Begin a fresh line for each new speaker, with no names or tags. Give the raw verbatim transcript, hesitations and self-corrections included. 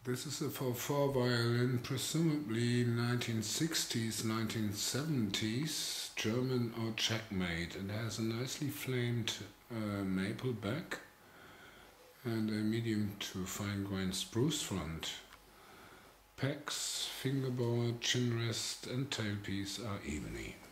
This is a for four violin, presumably nineteen sixties, nineteen seventies, German or Czech-made. It has a nicely flamed uh, maple back and a medium to fine-grained spruce front. Pegs, fingerboard, chin rest and tailpiece are ebony.